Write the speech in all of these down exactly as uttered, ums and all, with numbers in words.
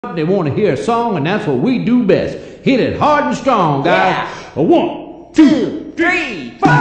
They want to hear a song, and that's what we do best. Hit it hard and strong, guys. Yeah. A one, two, three, four.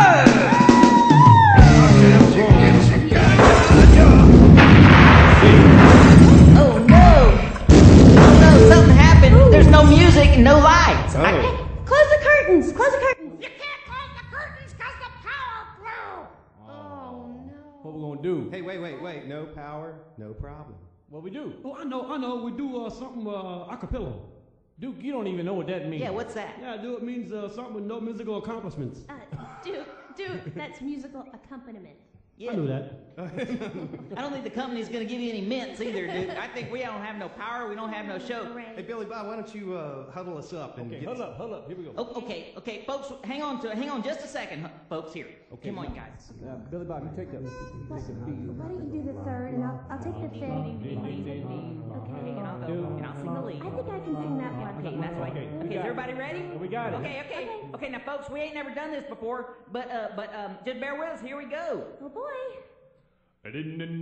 Oh no! Oh no! Something happened. There's no music and no lights. Oh. I, Close the curtains! Close the curtains! You can't close the curtains because the power blew! Oh no. what we gonna do? Hey, wait, wait, wait. No power, no problem. What we do? Oh, I know, I know. We do uh, something uh, acapella. Duke, you don't even know what that means. yeah, what's that? Yeah, do it means uh, something with no musical accomplishments. Uh, Duke, Duke, that's musical accompaniment. Yeah. I knew that. I don't think the company's gonna give you any mints either, dude. I think we don't have no power. We don't have no show. Hey, Hooray. Billy Bob, why don't you uh, huddle us up and Okay, get hold up, hold up. Here we go. Oh, okay, okay, folks, hang on to, hang on just a second, huh, folks. Here, Okay. come on, guys. Uh, Billy Bob, you take that. Why, why don't you do the third and I'll, I'll take the fifth? Okay, and I'll go, and I'll sing the lead. I think I can sing that one. Okay, that's right. Okay, we Okay, is got it. everybody ready? We got it. Okay, okay, okay. Now, folks, we ain't never done this before, but uh, but um, just bear with us. Here we go. Oh boy. Know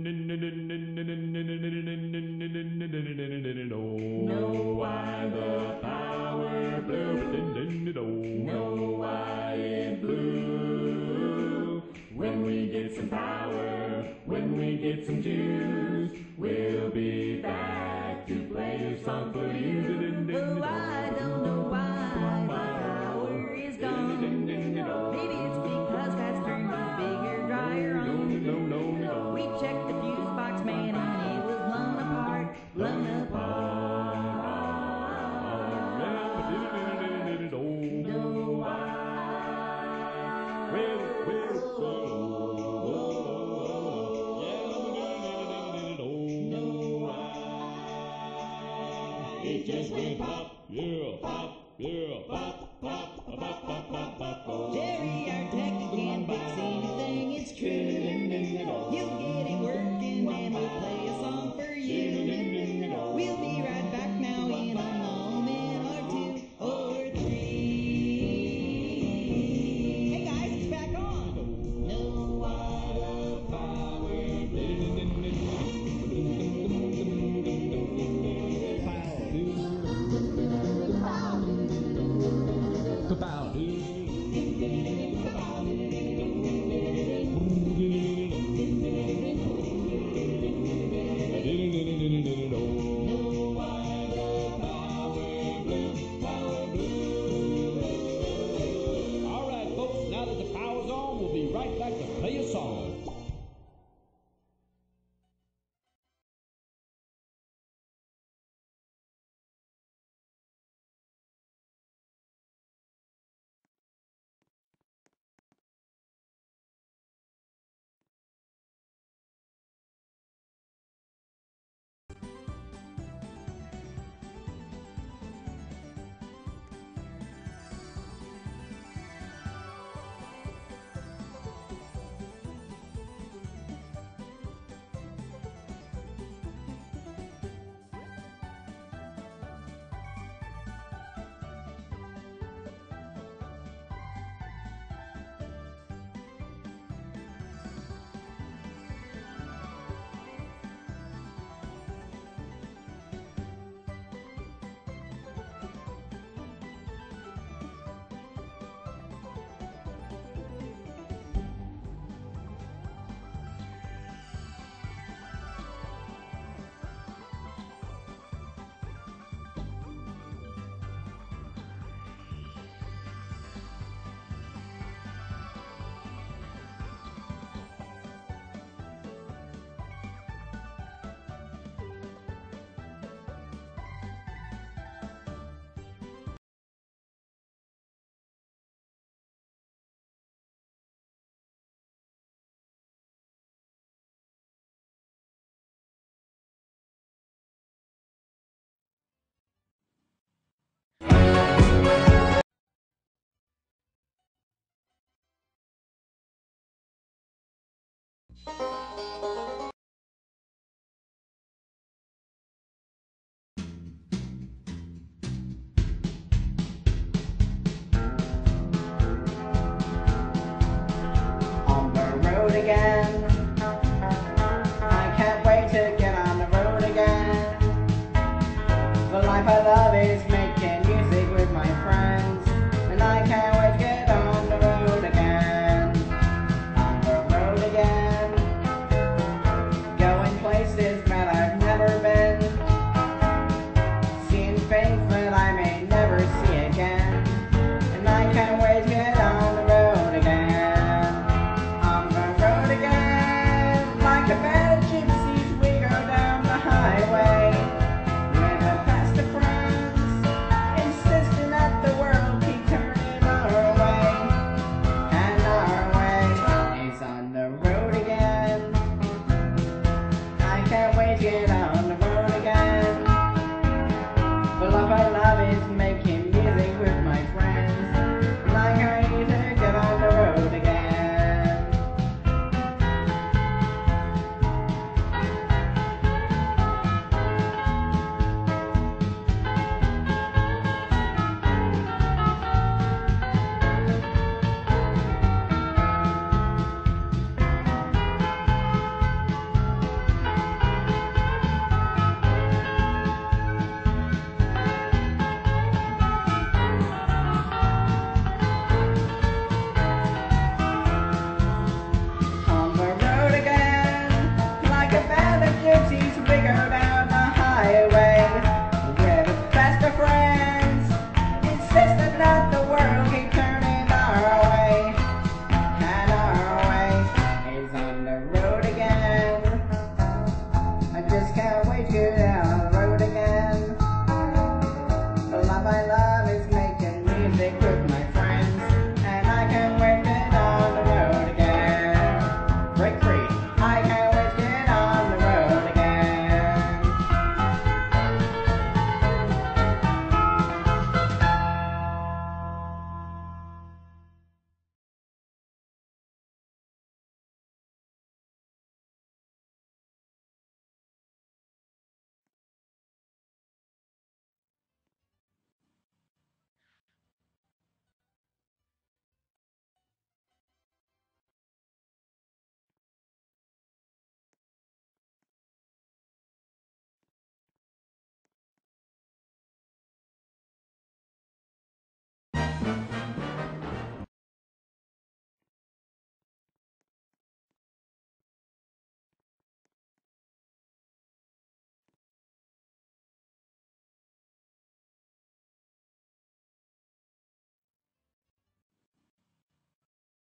why the power blew. Know why it blew. When we get some power, when we get some juice, we'll be back to play a song for you. Oh, I don't know why the power is gone. Maybe it's because that's turned the bigger dryer on. We checked the fuse box, man, and it was blown apart, blown apart. Know why? It just went pop, yeah, pop, yeah, pop, pop, pop, pop, pop, pop, pop. Jerry, our tech can't fix anything, it's true. You get it working and we'll play a song for you. We'll be right back now in a moment or two or three. Hey guys, it's back on. Know why the power All right, folks, now that the power's on, we'll be right back to play a song. On the road again. I can't wait to get on the road again. The The life I love is